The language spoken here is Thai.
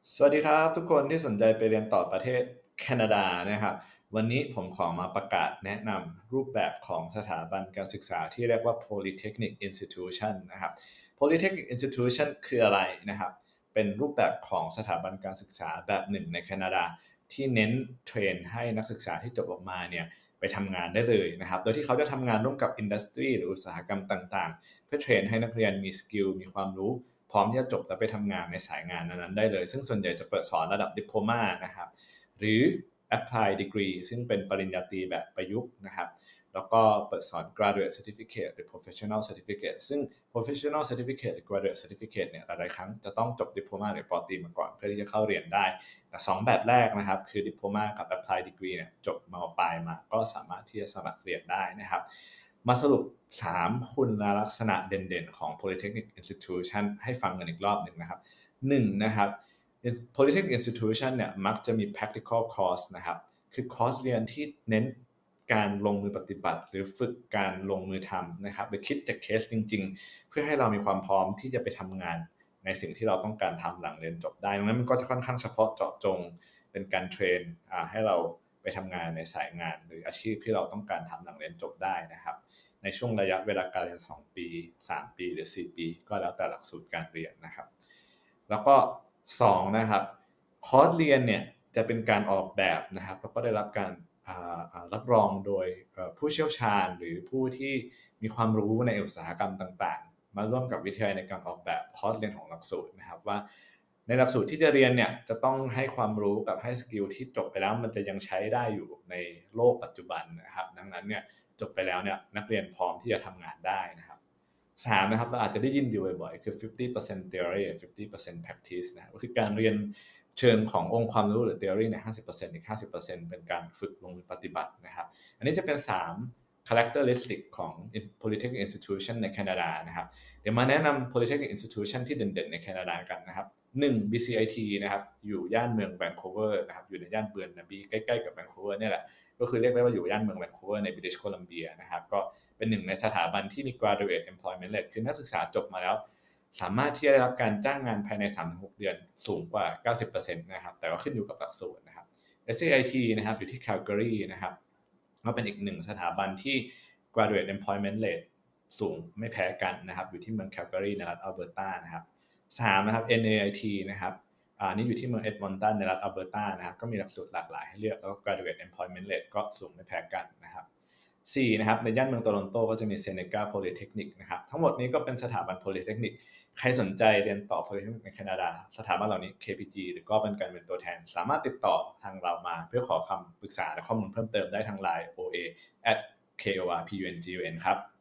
สวัสดีครับทุกคนที่สนใจไปเรียนต่อประเทศแคนาดานะครับวันนี้ผมขอมาประกาศแนะนำรูปแบบของสถาบันการศึกษาที่เรียกว่า Polytechnic Institution นะครับ Polytechnic Institution คืออะไรนะครับเป็นรูปแบบของสถาบันการศึกษาแบบหนึ่งในแคนาดาที่เน้นเทรนให้นักศึกษาที่จบออกมาเนี่ยไปทำงานได้เลยนะครับโดยที่เขาจะทำงานร่วมกับอินดัสทรีหรืออุตสาหกรรมต่างๆเพื่อเทรนให้นักเรียนมีสกิลมีความรู้ พร้อมที่จะจบแล้วไปทำงานในสายงานนั้นๆได้เลยซึ่งส่วนใหญ่จะเปิดสอนระดับดิโพลมานะครับหรือ apply degree ซึ่งเป็นปริญญาตรีแบบประยุกต์นะครับแล้วก็เปิดสอน graduate certificate หรือ professional certificate ซึ่ง professional certificate หรือ graduate certificate เนี่ยหลายๆครั้งจะต้องจบดิโพลมาหรือปอตรีมาก่อนเพื่อที่จะเข้าเรียนได้แต่2แบบแรกนะครับคือดิโพลมากับ apply degree เนี่ยจบมปลายมาก็สามารถที่จะสมัครเรียนได้นะครับ มาสรุป3คุณลักษณะเด่นๆของ Polytechnic Institution ให้ฟังกันอีกรอบหนึ่งนะครับ1นะครับ Polytechnic Institution เนี่ยมักจะมี practical course นะครับคือคอร์สเรียนที่เน้นการลงมือปฏิบัติหรือฝึกการลงมือทำนะครับหรือคิดจากเคสจริงๆเพื่อให้เรามีความพร้อมที่จะไปทำงานในสิ่งที่เราต้องการทำหลังเรียนจบได้ดังนั้นมันก็จะค่อนข้างเฉพาะเจาะจงเป็นการเทรนให้เราไปทำงานในสายงานหรืออาชีพที่เราต้องการทำหลังเรียนจบได้นะครับในช่วงระยะเวลาการเรียน2ปี3ปีหรือ4ปีก็แล้วแต่หลักสูตรการเรียนนะครับแล้วก็2นะครับคอร์สเรียนเนี่ยจะเป็นการออกแบบนะครับแล้วก็ได้รับการรับรองโดยผู้เชี่ยวชาญหรือผู้ที่มีความรู้ในอุตสาหกรรมต่างๆมาร่วมกับวิทยาลัยในการออกแบบคอร์สเรียนของหลักสูตรนะครับว่าในหลักสูตรที่จะเรียนเนี่ยจะต้องให้ความรู้กับให้สกิลที่จบไปแล้วมันจะยังใช้ได้อยู่ในโลกปัจจุบันนะครับดังนั้นเนี่ยจบไปแล้วเนี่ยนักเรียนพร้อมที่จะทำงานได้นะครับ3นะครับเราอาจจะได้ยินอยู่บ่อยๆคือ50% theory 50% practice นะก็คือการเรียนเชิงขององค์ความรู้หรือ theory เนี่ย50%อีก50%เป็นการฝึกลงมือปฏิบัตินะครับอันนี้จะเป็น3 characteristic ของ Polytechnic Institution ในแคนาดานะครับเดี๋ยวมาแนะนำ Polytechnic Institution ที่เด่นๆในแคนาดากันนะครับ1 BCIT นะครับอยู่ย่านเมืองแวนคูเวอร์นะครับอยู่ในย่านเบือนนาบีใกล้ๆกับแวนคูเวอร์เนี่ยแหละก็คือเรียกได้ว่าอยู่ย่านเมืองแวนคูเวอร์ในบริติชโคลัมเบียนะครับก็เป็นหนึ่งในสถาบันที่มี graduate employment rate คือนักศึกษาจบมาแล้วสามารถที่จะได้รับการจ้างงานภายใน 3-6 เดือนสูงกว่า 90% นะครับแต่ก็ขึ้นอยู่กับหลักสูตรนะครับ SAIT นะครับอยู่ที่ Calgary นะครับก็เป็นอีกหนึ่งสถาบันที่ graduate employment rate สูงไม่แพ้กันนะครับอยู่ที่เมือง Calgary ในรัฐอัลเบอร์ตานะครับ3นะครับ NAIT นะครับนี่อยู่ที่เมืองเอ็ดมอนตันในรัฐอัลเบอร์ตานะครับก็มีหลักสูตรหลากหลายให้เลือกแล้วก็ graduate employment rate ก็สูงไม่แพ้กันนะครับ4นะครับในย่านเมืองโตรอนโตก็จะมี Seneca Polytechnic นะครับทั้งหมดนี้ก็เป็นสถาบัน Polytechnic ใครสนใจเรียนต่อ Polytechnic ในแคนาดาสถาบันเหล่านี้ KPG หรือก็เป็นการเป็นตัวแทนสามารถติดต่อทางเรามาเพื่อขอคำปรึกษาและข้อมูลเพิ่มเติมได้ทาง Line OA @korpungun ครับ